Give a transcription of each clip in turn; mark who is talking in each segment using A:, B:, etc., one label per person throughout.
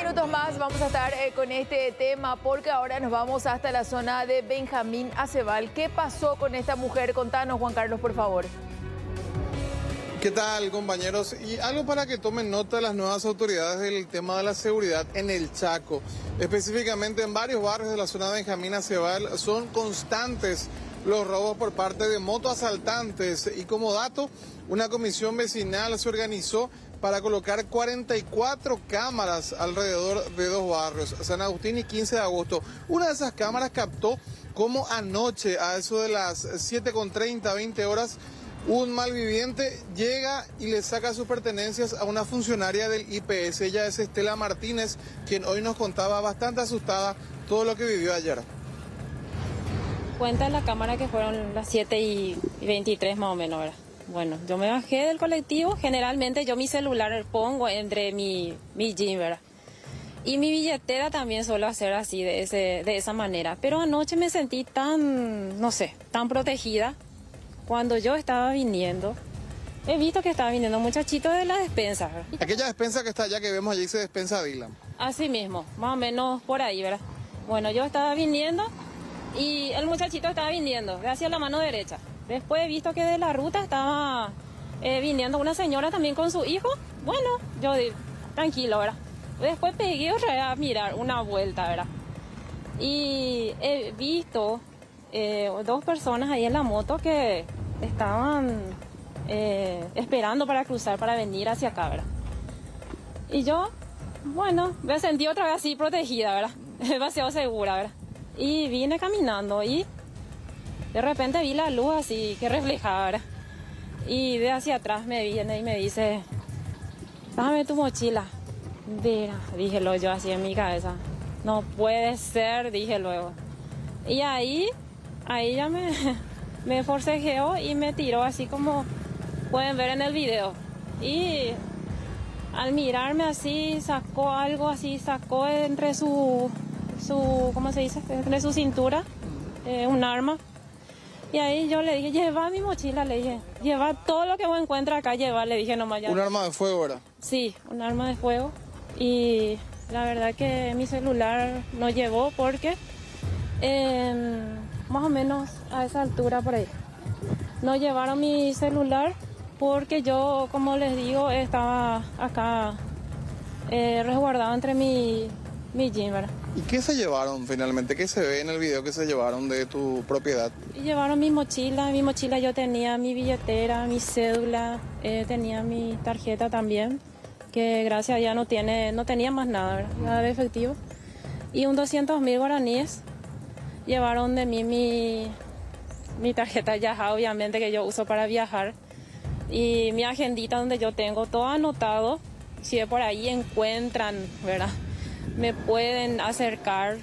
A: minutos más vamos a estar con este tema porque ahora nos vamos hasta la zona de Benjamín Acebal. ¿Qué pasó con esta mujer? Contanos, Juan Carlos, por favor.
B: ¿Qué tal, compañeros? Y algo para que tomen nota las nuevas autoridades del tema de la seguridad en el Chaco. Específicamente en varios barrios de la zona de Benjamín Acebal son constantes los robos por parte de motoasaltantes. Y como dato, una comisión vecinal se organizó para colocar 44 cámaras alrededor de dos barrios, San Agustín y 15 de agosto. Una de esas cámaras captó cómo anoche, a eso de las 7:30, 20 horas, un malviviente llega y le saca sus pertenencias a una funcionaria del IPS. Ella es Estela Martínez, quien hoy nos contaba bastante asustada todo lo que vivió ayer.
C: Cuenta en la cámara que fueron las 7:23 más o menos, ¿verdad? Bueno, yo me bajé del colectivo, generalmente yo mi celular pongo entre mi jean, ¿verdad? Y mi billetera también suelo hacer así, de esa manera. Pero anoche me sentí tan, no sé, tan protegida. Cuando yo estaba viniendo, he visto que estaba viniendo un muchachito de la despensa, ¿verdad?
B: Aquella despensa que está allá, que vemos allí, dice despensa Dylan.
C: Así mismo, más o menos por ahí, ¿verdad? Bueno, yo estaba viniendo y el muchachito estaba viniendo hacia la mano derecha. Después he visto que de la ruta estaba viniendo una señora también con su hijo. Bueno, yo digo, tranquilo, ¿verdad? Después pegué otra vez a mirar una vuelta, ¿verdad? Y he visto dos personas ahí en la moto que estaban esperando para cruzar, para venir hacia acá, ¿verdad? Y yo, bueno, me sentí otra vez así protegida, ¿verdad? Demasiado segura, ¿verdad? Y vine caminando y de repente vi la luz así que reflejaba, ¿verdad? Y de hacia atrás me viene y me dice, dame tu mochila. Dije luego yo así en mi cabeza, no puede ser, dije luego. Y ahí ya me forcejeó y me tiró así como pueden ver en el video. Y al mirarme así, sacó algo así, sacó entre su ¿cómo se dice? Entre su cintura, un arma. Y ahí yo le dije, lleva mi mochila, le dije, lleva todo lo que vos encuentras acá, lleva, le dije nomás ya.
B: ¿Un arma de fuego, verdad?
C: Sí, un arma de fuego. Y la verdad que mi celular no llevó porque más o menos a esa altura por ahí. No llevaron mi celular porque yo, como les digo, estaba acá resguardado entre mi jean, ¿verdad?
B: ¿Y qué se llevaron finalmente? ¿Qué se ve en el video que se llevaron de tu propiedad?
C: Llevaron mi mochila yo tenía mi billetera, mi cédula, tenía mi tarjeta también, que gracias a Dios no tenía más nada, ¿verdad? Nada de efectivo. Y un 200.000 guaraníes. Llevaron de mí mi tarjeta Yaja, obviamente, que yo uso para viajar. Y mi agendita donde yo tengo todo anotado. Si por ahí encuentran, ¿verdad? Me pueden acercar.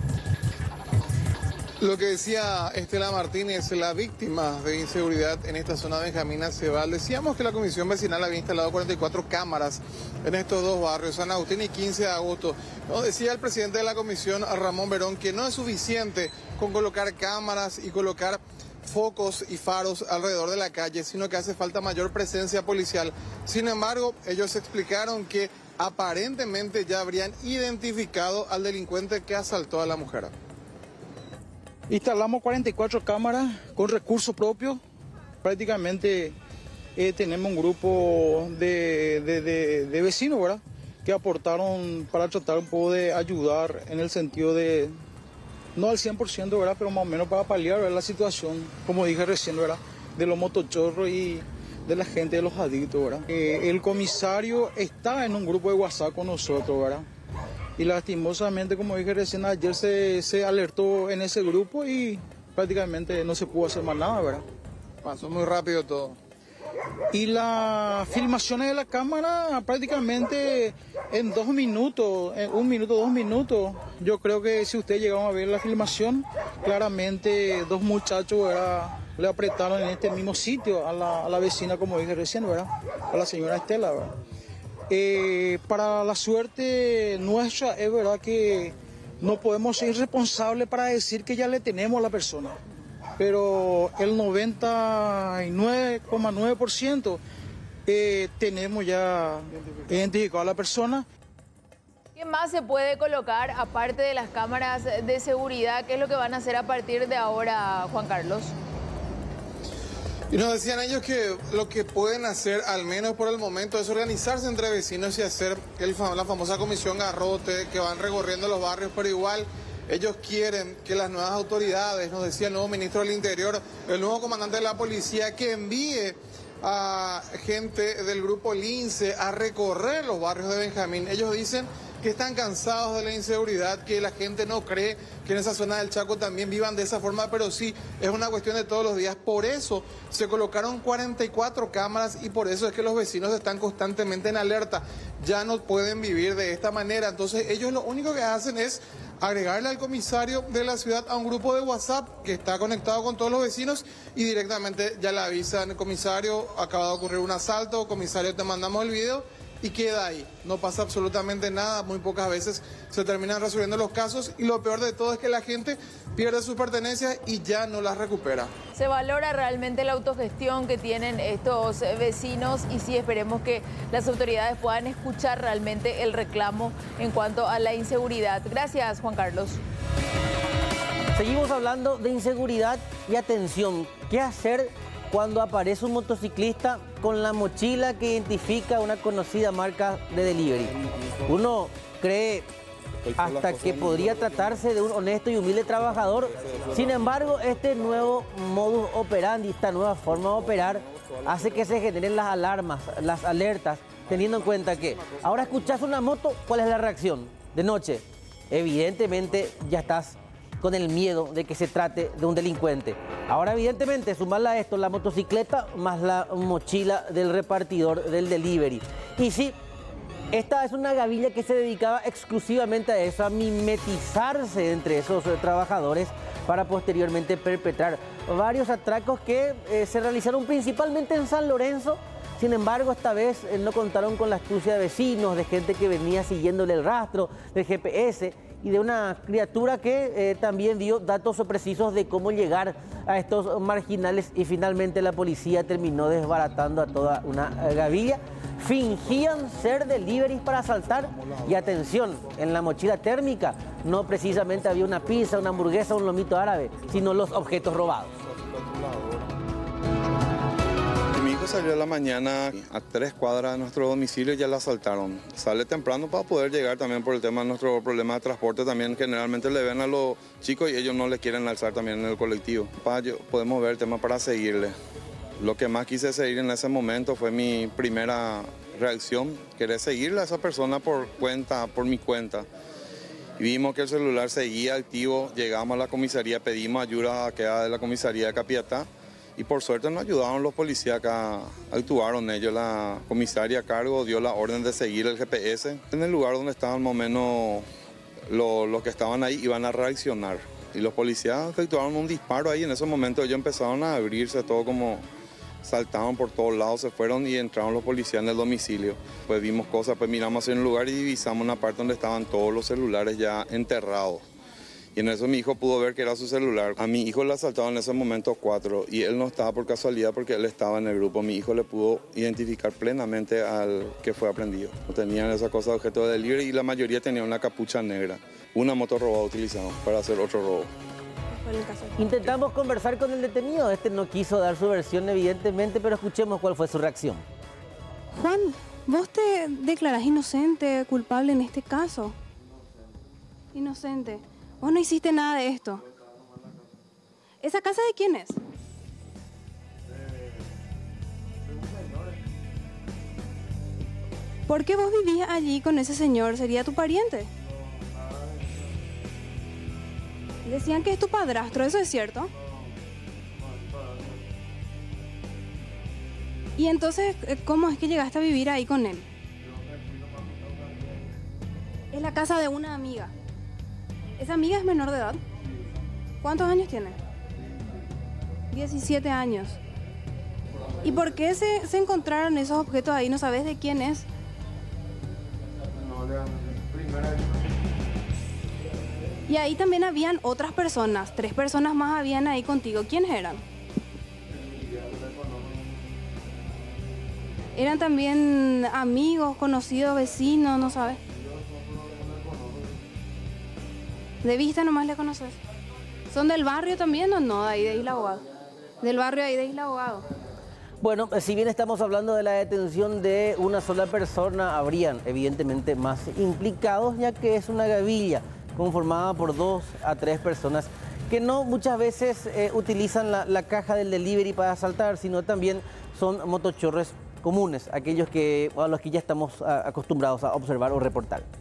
B: Lo que decía Estela Martínez, la víctima de inseguridad en esta zona de Benjamín Acebal. Decíamos que la comisión vecinal había instalado 44 cámaras en estos dos barrios, San Agustín y 15 de agosto. No, decía el presidente de la comisión, Ramón Verón, que no es suficiente con colocar cámaras y colocar focos y faros alrededor de la calle, sino que hace falta mayor presencia policial. Sin embargo, ellos explicaron que aparentemente ya habrían identificado al delincuente que asaltó a la mujer.
D: Instalamos 44 cámaras con recursos propios. Prácticamente tenemos un grupo de vecinos, ¿verdad?, que aportaron para tratar un poco de ayudar en el sentido de, no al 100%, ¿verdad?, pero más o menos para paliar, ¿verdad?, la situación, como dije recién, ¿verdad?, de los motochorros y de la gente de los adictos, ¿verdad? El comisario está en un grupo de WhatsApp con nosotros, ¿verdad? Y lastimosamente, como dije recién, ayer se alertó en ese grupo y prácticamente no se pudo hacer más nada, ¿verdad?
B: Pasó muy rápido todo.
D: Y las filmaciones de la cámara prácticamente en 2 minutos, en 1 minuto, 2 minutos. Yo creo que si ustedes llegaron a ver la filmación, claramente 2 muchachos, ¿verdad?, le apretaron en este mismo sitio a la vecina, como dije recién, ¿verdad?, a la señora Estela, ¿verdad? Para la suerte nuestra es verdad que no podemos ser responsables para decir que ya le tenemos a la persona, pero el 99,9% tenemos ya identificado a la persona.
A: ¿Qué más se puede colocar aparte de las cámaras de seguridad? ¿Qué es lo que van a hacer a partir de ahora, Juan Carlos?
B: Y nos decían ellos que lo que pueden hacer, al menos por el momento, es organizarse entre vecinos y hacer la famosa comisión garrote, que van recorriendo los barrios, pero igual ellos quieren que las nuevas autoridades, nos decía el nuevo ministro del Interior, el nuevo comandante de la policía, que envíe a gente del grupo Lince a recorrer los barrios de Benjamín. Ellos dicen que están cansados de la inseguridad, que la gente no cree que en esa zona del Chaco también vivan de esa forma, pero sí, es una cuestión de todos los días. Por eso se colocaron 44 cámaras y por eso es que los vecinos están constantemente en alerta. Ya no pueden vivir de esta manera. Entonces ellos lo único que hacen es agregarle al comisario de la ciudad a un grupo de WhatsApp que está conectado con todos los vecinos y directamente ya le avisan: comisario, acaba de ocurrir un asalto, comisario, te mandamos el video. Y queda ahí, no pasa absolutamente nada, muy pocas veces se terminan resolviendo los casos y lo peor de todo es que la gente pierde sus pertenencias y ya no las recupera.
A: Se valora realmente la autogestión que tienen estos vecinos y sí, esperemos que las autoridades puedan escuchar realmente el reclamo en cuanto a la inseguridad. Gracias, Juan Carlos.
E: Seguimos hablando de inseguridad y atención, ¿qué hacer cuando aparece un motociclista con la mochila que identifica una conocida marca de delivery? Uno cree hasta que podría tratarse de un honesto y humilde trabajador. Sin embargo, este nuevo modus operandi, esta nueva forma de operar, hace que se generen las alarmas, las alertas, teniendo en cuenta que ahora escuchas una moto, ¿cuál es la reacción? De noche, evidentemente ya estás con el miedo de que se trate de un delincuente. Ahora, evidentemente, sumarle a esto la motocicleta más la mochila del repartidor del delivery. Y sí, esta es una gavilla que se dedicaba exclusivamente a eso, a mimetizarse entre esos trabajadores para posteriormente perpetrar varios atracos que se realizaron principalmente en San Lorenzo. Sin embargo, esta vez no contaron con la astucia de vecinos, de gente que venía siguiéndole el rastro del GPS y de una criatura que también dio datos precisos de cómo llegar a estos marginales y finalmente la policía terminó desbaratando a toda una gavilla. Fingían ser deliveries para asaltar y atención, en la mochila térmica no precisamente había una pizza, una hamburguesa, un lomito árabe, sino los objetos robados.
F: Mi hijo salió a la mañana a 3 cuadras de nuestro domicilio y ya la asaltaron. Sale temprano para poder llegar también por el tema de nuestro problema de transporte. También generalmente le ven a los chicos y ellos no le quieren alzar también en el colectivo. Podemos ver el tema para seguirle. Lo que más quise seguir en ese momento fue mi primera reacción, querer seguirle a esa persona por mi cuenta. Y vimos que el celular seguía activo, llegamos a la comisaría, pedimos ayuda a queda de la comisaría de Capiatá. Y por suerte nos ayudaron los policías acá, actuaron ellos, la comisaria a cargo dio la orden de seguir el GPS. En el lugar donde estaban más o menos los que estaban ahí iban a reaccionar. Y los policías efectuaron un disparo ahí, en ese momento ellos empezaron a abrirse todo como saltaban por todos lados, se fueron y entraron los policías en el domicilio. Pues vimos cosas, pues miramos en el lugar y divisamos una parte donde estaban todos los celulares ya enterrados. Y en eso mi hijo pudo ver que era su celular. A mi hijo le asaltaron en ese momento 4 y él no estaba por casualidad porque él estaba en el grupo. Mi hijo le pudo identificar plenamente al que fue aprendido. No tenían esa cosa de objeto de delivery y la mayoría tenían una capucha negra. Una moto robada utilizaron para hacer otro robo.
E: Intentamos conversar con el detenido. Este no quiso dar su versión evidentemente, pero escuchemos cuál fue su reacción.
G: Juan, ¿vos te declarás inocente, culpable en este caso? Inocente. Vos no hiciste nada de esto. ¿Esa casa de quién es? ¿Por qué vos vivías allí con ese señor? ¿Sería tu pariente? Decían que es tu padrastro, ¿eso es cierto? Y entonces, ¿cómo es que llegaste a vivir ahí con él? Es la casa de una amiga. ¿Esa amiga es menor de edad? ¿Cuántos años tiene? 17 años. ¿Y por qué se encontraron esos objetos ahí? ¿No sabes de quién es? Y ahí también habían otras personas. 3 personas más habían ahí contigo. ¿Quiénes eran? ¿Eran también amigos, conocidos, vecinos? ¿No sabes? De vista nomás le conoces. ¿Son del barrio también o no? De ahí de Isla Abogado. Del barrio ahí de Isla Abogado.
E: Bueno, si bien estamos hablando de la detención de una sola persona, habrían evidentemente más implicados, ya que es una gavilla conformada por 2 a 3 personas que no muchas veces utilizan la caja del delivery para asaltar, sino también son motochorres comunes, aquellos a los que ya estamos acostumbrados a observar o reportar.